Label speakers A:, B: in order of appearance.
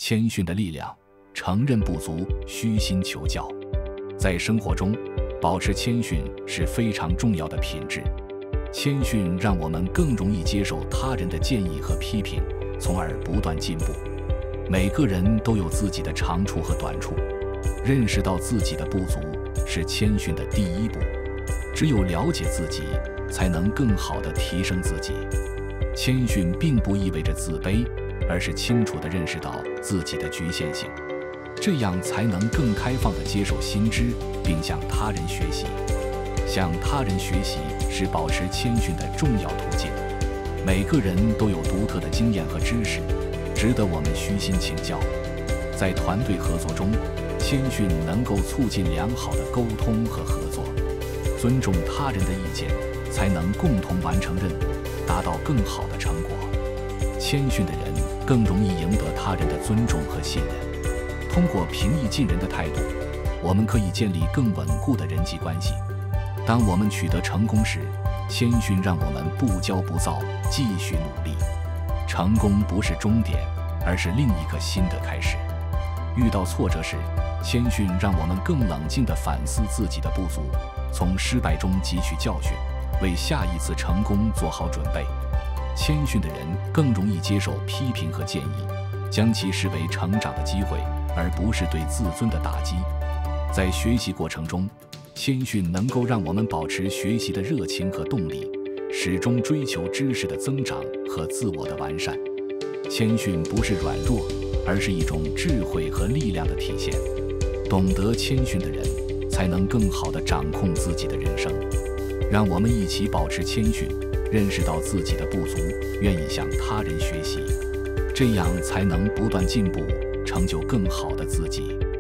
A: 谦逊的力量，承认不足，虚心求教。在生活中，保持谦逊是非常重要的品质。谦逊让我们更容易接受他人的建议和批评，从而不断进步。每个人都有自己的长处和短处，认识到自己的不足是谦逊的第一步。只有了解自己，才能更好地提升自己。谦逊并不意味着自卑，而是清楚地认识到自己的局限性，这样才能更开放地接受新知，并向他人学习。向他人学习是保持谦逊的重要途径。每个人都有独特的经验和知识，值得我们虚心请教。在团队合作中，谦逊能够促进良好的沟通和合作。尊重他人的意见，才能共同完成任务，达到更好的成果。谦逊的人更容易赢得他人的尊重和信任。通过平易近人的态度，我们可以建立更稳固的人际关系。当我们取得成功时，谦逊让我们不骄不躁，继续努力。成功不是终点，而是另一个新的开始。遇到挫折时，谦逊让我们更冷静地反思自己的不足，从失败中汲取教训，为下一次成功做好准备。谦逊的人更容易接受批评和建议，将其视为成长的机会，而不是对自尊的打击。在学习过程中，谦逊能够让我们保持学习的热情和动力，始终追求知识的增长和自我的完善。谦逊不是软弱，而是一种智慧和力量的体现。懂得谦逊的人，才能更好地掌控自己的人生。让我们一起保持谦逊，认识到自己的不足，愿意向他人学习，这样才能不断进步，成就更好的自己。